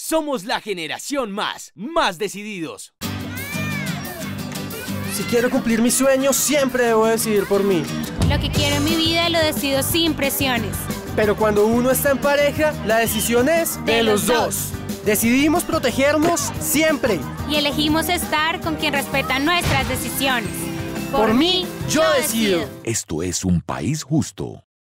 Somos la generación más decididos. Si quiero cumplir mis sueños, siempre debo decidir por mí. Lo que quiero en mi vida lo decido sin presiones. Pero cuando uno está en pareja, la decisión es de los dos. Decidimos protegernos siempre. Y elegimos estar con quien respeta nuestras decisiones. Por mí, yo decido. Esto es un país justo.